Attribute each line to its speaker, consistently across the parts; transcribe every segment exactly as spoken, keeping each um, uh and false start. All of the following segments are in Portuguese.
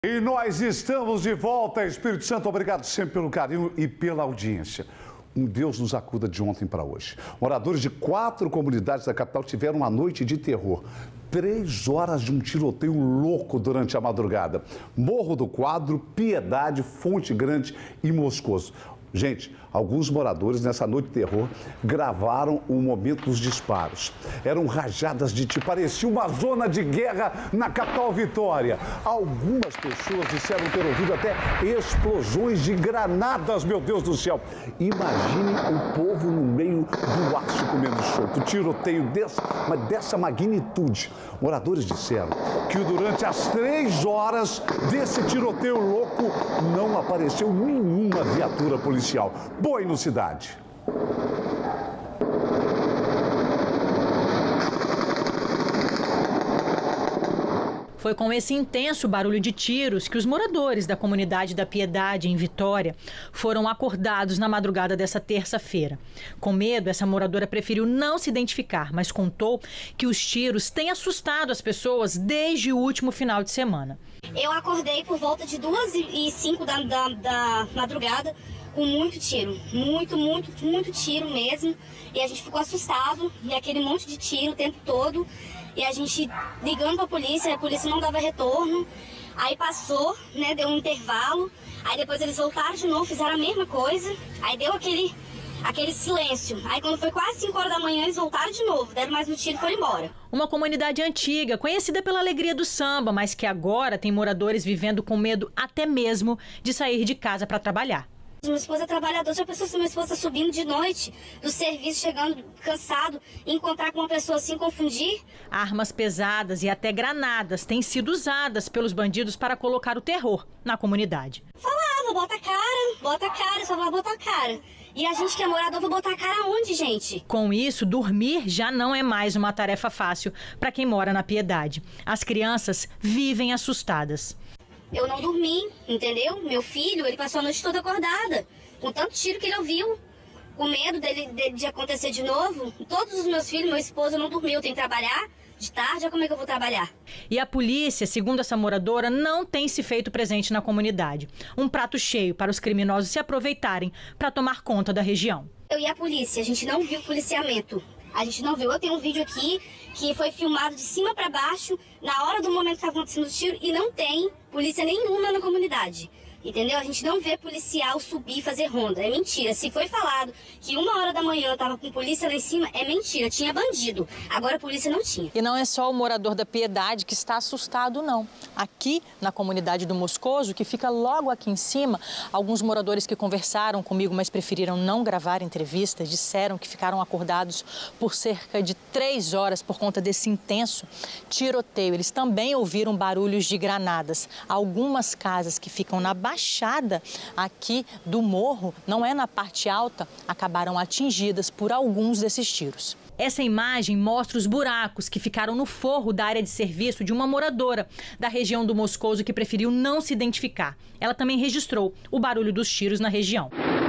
Speaker 1: E nós estamos de volta, Espírito Santo. Obrigado sempre pelo carinho e pela audiência. Um Deus nos acuda de ontem para hoje. Moradores de quatro comunidades da capital tiveram uma noite de terror. Três horas de um tiroteio louco durante a madrugada. Morro do Quadro, Piedade, Fonte Grande e Moscoso. Gente, alguns moradores nessa noite de terror gravaram o momento dos disparos. Eram rajadas de tiro, parecia uma zona de guerra na capital Vitória. Algumas pessoas disseram ter ouvido até explosões de granadas, meu Deus do céu. Imagine o povo no meio do aço comendo solto. Tiroteio dessa, mas dessa magnitude. Moradores disseram que durante as três horas desse tiroteio louco não apareceu nenhuma viatura policial. Boa inocidade.
Speaker 2: Foi com esse intenso barulho de tiros que os moradores da comunidade da Piedade, em Vitória, foram acordados na madrugada dessa terça-feira. Com medo, essa moradora preferiu não se identificar, mas contou que os tiros têm assustado as pessoas desde o último final de semana.
Speaker 3: Eu acordei por volta de duas e cinco da, da, da madrugada com muito tiro, muito, muito, muito tiro mesmo. E a gente ficou assustado, e aquele monte de tiro o tempo todo. E a gente ligando pra polícia, a polícia não dava retorno. Aí passou, né, deu um intervalo. Aí depois eles voltaram de novo, fizeram a mesma coisa. Aí deu aquele, aquele silêncio. Aí quando foi quase cinco horas da manhã, eles voltaram de novo, deram mais um tiro e foram embora.
Speaker 2: Uma comunidade antiga, conhecida pela alegria do samba, mas que agora tem moradores vivendo com medo até mesmo de sair de casa para trabalhar.
Speaker 3: Minha esposa é trabalhadora, já pensou se minha esposa subindo de noite do serviço, chegando cansado, e encontrar com uma pessoa assim, confundir?
Speaker 2: Armas pesadas e até granadas têm sido usadas pelos bandidos para colocar o terror na comunidade.
Speaker 3: Falava, bota a cara, bota a cara, só falava, bota a cara. E a gente que é morador, vai botar a cara onde, gente?
Speaker 2: Com isso, dormir já não é mais uma tarefa fácil para quem mora na Piedade. As crianças vivem assustadas.
Speaker 3: Eu não dormi, entendeu? Meu filho, ele passou a noite toda acordada, com tanto tiro que ele ouviu, com medo dele, de, de acontecer de novo. Todos os meus filhos, meu esposo não dormiu, tem que trabalhar de tarde, como é que eu vou trabalhar?
Speaker 2: E a polícia, segundo essa moradora, não tem se feito presente na comunidade. Um prato cheio para os criminosos se aproveitarem para tomar conta da região.
Speaker 3: Eu e a polícia, a gente não viu policiamento. A gente não viu. Eu tenho um vídeo aqui que foi filmado de cima para baixo, na hora do momento que estava acontecendo o tiro, e não tem polícia nenhuma na comunidade. Entendeu? A gente não vê policial subir e fazer ronda. É mentira. Se foi falado que uma hora da manhã tava com polícia lá em cima, é mentira. Tinha bandido. Agora a polícia não tinha.
Speaker 2: E não é só o morador da Piedade que está assustado, não. Aqui, na comunidade do Moscoso, que fica logo aqui em cima, alguns moradores que conversaram comigo, mas preferiram não gravar entrevistas, disseram que ficaram acordados por cerca de três horas por conta desse intenso tiroteio. Eles também ouviram barulhos de granadas. Algumas casas que ficam na baixada aqui do morro, não é na parte alta, acabaram atingidas por alguns desses tiros. Essa imagem mostra os buracos que ficaram no forro da área de serviço de uma moradora da região do Moscoso que preferiu não se identificar. Ela também registrou o barulho dos tiros na região.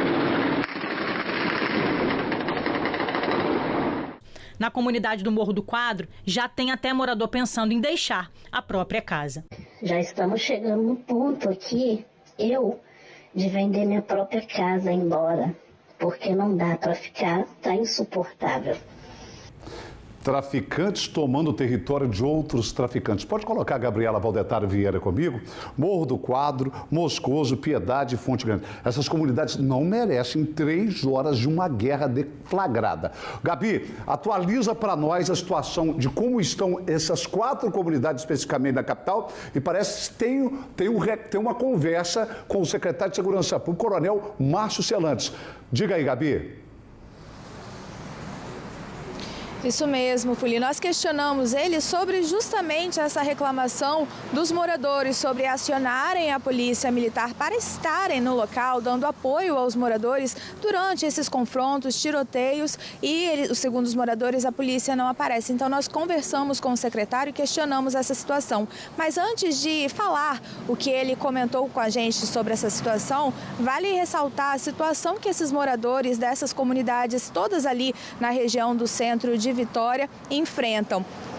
Speaker 2: Na comunidade do Morro do Quadro, já tem até morador pensando em deixar a própria casa.
Speaker 4: Já estamos chegando no ponto aqui, eu, de vender minha própria casa embora, porque não dá para ficar, tá insuportável.
Speaker 1: Traficantes tomando o território de outros traficantes. Pode colocar a Gabriela Valdetar Vieira comigo? Morro do Quadro, Moscoso, Piedade e Fonte Grande. Essas comunidades não merecem três horas de uma guerra deflagrada. Gabi, atualiza para nós a situação de como estão essas quatro comunidades especificamente da capital, e parece que tem, tem, um, tem uma conversa com o secretário de Segurança Pública, o coronel Márcio Celantes. Diga aí, Gabi.
Speaker 5: Isso mesmo, Fuli. Nós questionamos ele sobre justamente essa reclamação dos moradores sobre acionarem a polícia militar para estarem no local, dando apoio aos moradores durante esses confrontos, tiroteios, e ele, segundo os moradores, a polícia não aparece. Então nós conversamos com o secretário e questionamos essa situação. Mas antes de falar o que ele comentou com a gente sobre essa situação, vale ressaltar a situação que esses moradores dessas comunidades, todas ali na região do centro de Vitória, enfrentam.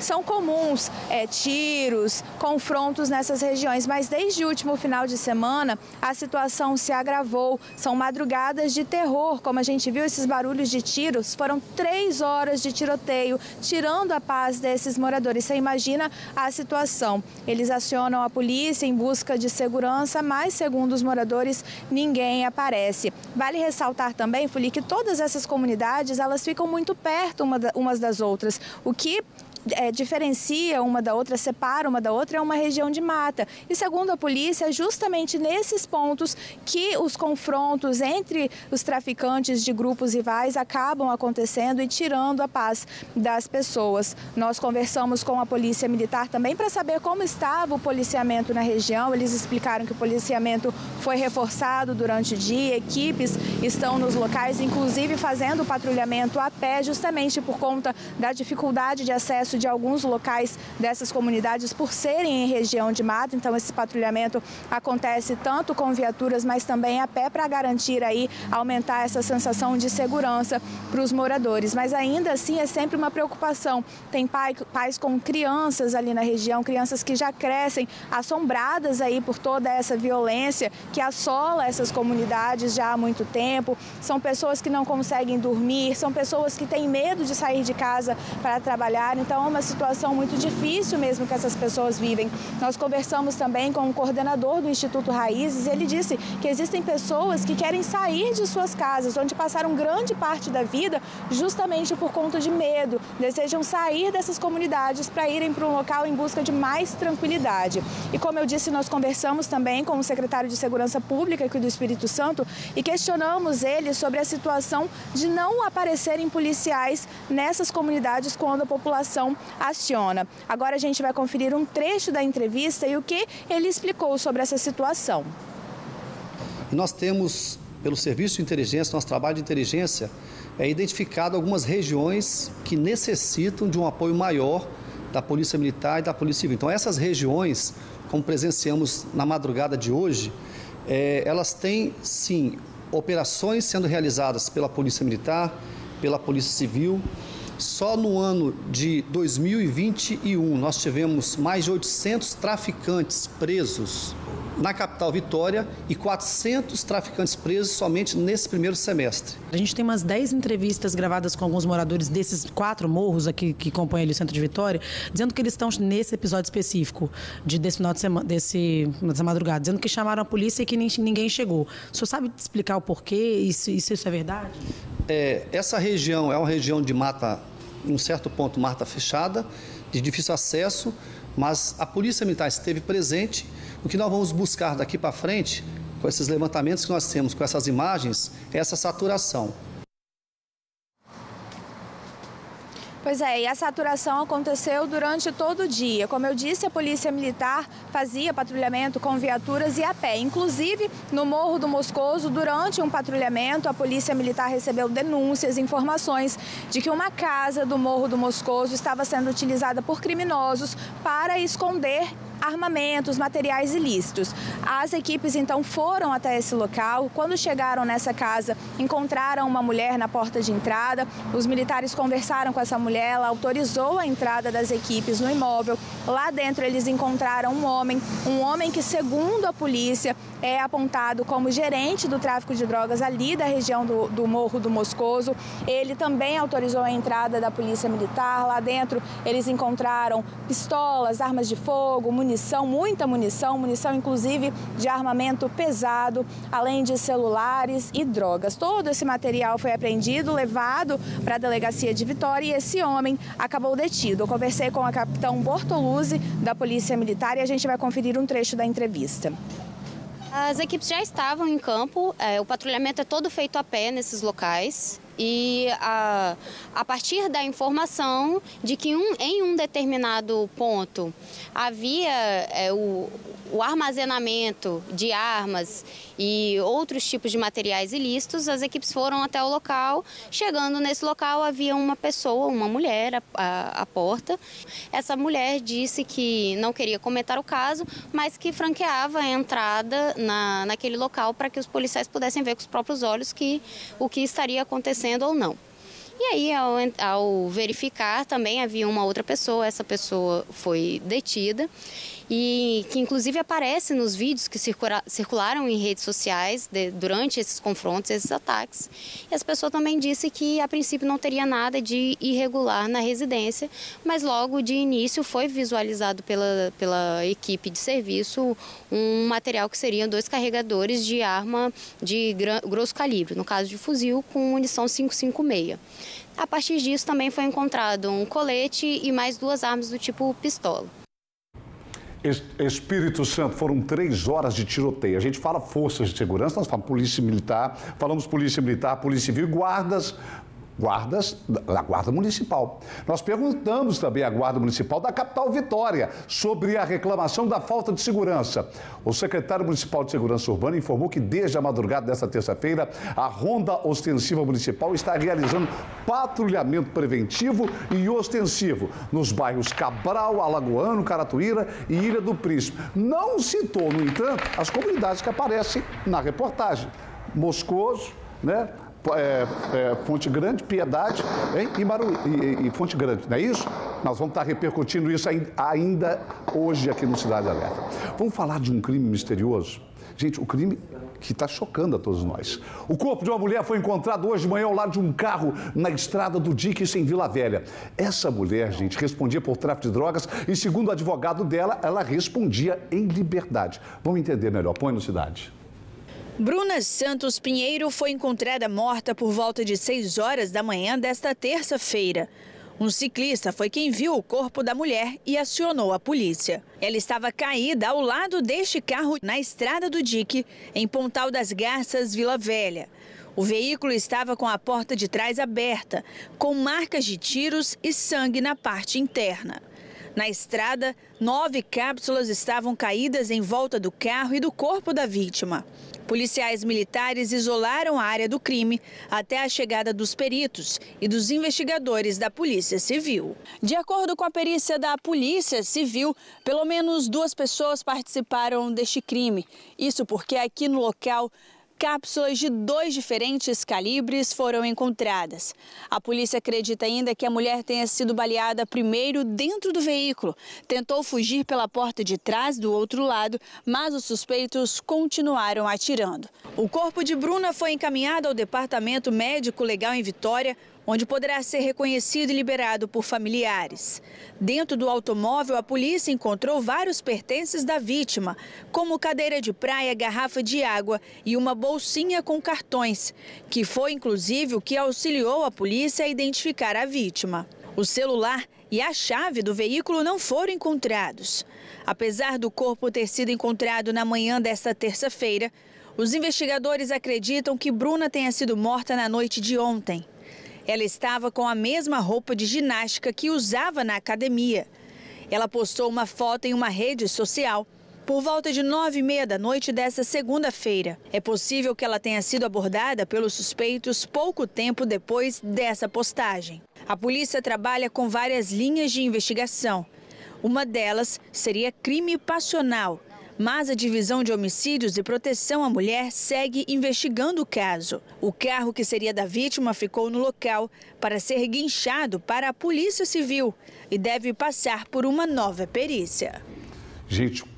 Speaker 5: são comuns é, tiros, confrontos nessas regiões, mas desde o último final de semana a situação se agravou. São madrugadas de terror, como a gente viu esses barulhos de tiros, foram três horas de tiroteio, tirando a paz desses moradores. Você imagina a situação. Eles acionam a polícia em busca de segurança, mas segundo os moradores, ninguém aparece. Vale ressaltar também, Fuli, que todas essas comunidades, elas ficam muito perto uma da, umas das outras, o que É, diferencia uma da outra, separa uma da outra, é uma região de mata. E segundo a polícia, é justamente nesses pontos que os confrontos entre os traficantes de grupos rivais acabam acontecendo e tirando a paz das pessoas. Nós conversamos com a Polícia Militar também para saber como estava o policiamento na região. Eles explicaram que o policiamento foi reforçado durante o dia, equipes estão nos locais, inclusive fazendo patrulhamento a pé, justamente por conta da dificuldade de acesso de alguns locais dessas comunidades por serem em região de mata. Então esse patrulhamento acontece tanto com viaturas, mas também a pé, para garantir aí, aumentar essa sensação de segurança para os moradores. Mas ainda assim é sempre uma preocupação. Tem pai, pais com crianças ali na região, crianças que já crescem assombradas aí por toda essa violência que assola essas comunidades já há muito tempo. São pessoas que não conseguem dormir, são pessoas que têm medo de sair de casa para trabalhar. Então é uma situação muito difícil mesmo que essas pessoas vivem. Nós conversamos também com o coordenador do Instituto Raízes. Ele disse que existem pessoas que querem sair de suas casas, onde passaram grande parte da vida justamente por conta de medo. Desejam sair dessas comunidades para irem para um local em busca de mais tranquilidade. E como eu disse, nós conversamos também com o secretário de Segurança Pública aqui do Espírito Santo e questionamos ele sobre a situação de não aparecerem policiais nessas comunidades quando a população aciona. Agora a gente vai conferir um trecho da entrevista e o que ele explicou sobre essa situação.
Speaker 6: Nós temos, pelo serviço de inteligência, nosso trabalho de inteligência, é identificado algumas regiões que necessitam de um apoio maior da Polícia Militar e da Polícia Civil. Então essas regiões, como presenciamos na madrugada de hoje, é, elas têm sim operações sendo realizadas pela Polícia Militar, pela Polícia Civil. Só no ano de dois mil e vinte e um, nós tivemos mais de oitocentos traficantes presos na capital Vitória e quatrocentos traficantes presos somente nesse primeiro semestre.
Speaker 7: A gente tem umas dez entrevistas gravadas com alguns moradores desses quatro morros aqui que compõem ali o centro de Vitória, dizendo que eles estão nesse episódio específico de, desse final de semana, desse, dessa madrugada, dizendo que chamaram a polícia e que nem, ninguém chegou. O senhor sabe explicar o porquê e se isso é verdade?
Speaker 6: É, essa região é uma região de mata, em um certo ponto, mata fechada, de difícil acesso, mas a Polícia Militar esteve presente. O que nós vamos buscar daqui para frente, com esses levantamentos que nós temos, com essas imagens, é essa saturação.
Speaker 5: Pois é, e a saturação aconteceu durante todo o dia. Como eu disse, a Polícia Militar fazia patrulhamento com viaturas e a pé. Inclusive, no Morro do Moscoso, durante um patrulhamento, a Polícia Militar recebeu denúncias, informações de que uma casa do Morro do Moscoso estava sendo utilizada por criminosos para esconder armamentos, materiais ilícitos. As equipes, então, foram até esse local. Quando chegaram nessa casa, encontraram uma mulher na porta de entrada. Os militares conversaram com essa mulher, ela autorizou a entrada das equipes no imóvel. Lá dentro, eles encontraram um homem, um homem que, segundo a polícia, é apontado como gerente do tráfico de drogas ali da região do, do Morro do Moscoso. Ele também autorizou a entrada da Polícia Militar. Lá dentro, eles encontraram pistolas, armas de fogo, munição. Munição, muita munição, munição inclusive de armamento pesado, além de celulares e drogas. Todo esse material foi apreendido, levado para a delegacia de Vitória e esse homem acabou detido. Eu conversei com a capitão Bortoluzzi da Polícia Militar e a gente vai conferir um trecho da entrevista.
Speaker 8: As equipes já estavam em campo, é, o patrulhamento é todo feito a pé nesses locais. E a, a partir da informação de que um, em um determinado ponto havia é, o, o armazenamento de armas e outros tipos de materiais ilícitos, as equipes foram até o local. Chegando nesse local, havia uma pessoa, uma mulher à, à, à porta. Essa mulher disse que não queria comentar o caso, mas que franqueava a entrada na, naquele local para que os policiais pudessem ver com os próprios olhos que, o que estaria acontecendo ou não. E aí, ao, ao verificar, também havia uma outra pessoa, essa pessoa foi detida, e que inclusive aparece nos vídeos que circula, circularam em redes sociais de, durante esses confrontos, esses ataques. E essa pessoa também disse que a princípio não teria nada de irregular na residência, mas logo de início foi visualizado pela, pela equipe de serviço um material que seriam dois carregadores de arma de grosso calibre, no caso de fuzil, com munição cinco cinco seis. A partir disso também foi encontrado um colete e mais duas armas do tipo pistola.
Speaker 1: Espírito Santo, foram três horas de tiroteio. A gente fala forças de segurança, nós falamos polícia militar, falamos polícia militar, polícia civil e guardas, guardas da Guarda Municipal. Nós perguntamos também à Guarda Municipal da capital Vitória sobre a reclamação da falta de segurança. O secretário municipal de Segurança Urbana informou que desde a madrugada desta terça-feira, a Ronda Ostensiva Municipal está realizando patrulhamento preventivo e ostensivo nos bairros Cabral, Alagoano, Caratuíra e Ilha do Príncipe. Não citou, no entanto, as comunidades que aparecem na reportagem. Moscoso, né? É, é, Fonte Grande, Piedade, hein? E, Maru, e, e Fonte Grande, não é isso? Nós vamos estar repercutindo isso ainda hoje aqui no Cidade Alerta. Vamos falar de um crime misterioso? Gente, o crime que está chocando a todos nós. O corpo de uma mulher foi encontrado hoje de manhã ao lado de um carro na estrada do Dix, em Vila Velha. Essa mulher, gente, respondia por tráfico de drogas e, segundo o advogado dela, ela respondia em liberdade. Vamos entender melhor. Põe no Cidade.
Speaker 9: Bruna Santos Pinheiro foi encontrada morta por volta de seis horas da manhã desta terça-feira. Um ciclista foi quem viu o corpo da mulher e acionou a polícia. Ela estava caída ao lado deste carro na estrada do Dique, em Pontal das Garças, Vila Velha. O veículo estava com a porta de trás aberta, com marcas de tiros e sangue na parte interna. Na estrada, nove cápsulas estavam caídas em volta do carro e do corpo da vítima. Policiais militares isolaram a área do crime até a chegada dos peritos e dos investigadores da Polícia Civil. De acordo com a perícia da Polícia Civil, pelo menos duas pessoas participaram deste crime. Isso porque aqui no local, cápsulas de dois diferentes calibres foram encontradas. A polícia acredita ainda que a mulher tenha sido baleada primeiro dentro do veículo. Tentou fugir pela porta de trás do outro lado, mas os suspeitos continuaram atirando. O corpo de Bruna foi encaminhado ao Departamento Médico Legal em Vitória, onde poderá ser reconhecido e liberado por familiares. Dentro do automóvel, a polícia encontrou vários pertences da vítima, como cadeira de praia, garrafa de água e uma bolsinha com cartões, que foi inclusive o que auxiliou a polícia a identificar a vítima. O celular e a chave do veículo não foram encontrados. Apesar do corpo ter sido encontrado na manhã desta terça-feira, os investigadores acreditam que Bruna tenha sido morta na noite de ontem. Ela estava com a mesma roupa de ginástica que usava na academia. Ela postou uma foto em uma rede social por volta de nove e meia da noite desta segunda-feira. É possível que ela tenha sido abordada pelos suspeitos pouco tempo depois dessa postagem. A polícia trabalha com várias linhas de investigação. Uma delas seria crime passional, mas a Divisão de Homicídios e Proteção à Mulher segue investigando o caso. O carro que seria da vítima ficou no local para ser guinchado para a Polícia Civil e deve passar por uma nova perícia.
Speaker 1: Gente,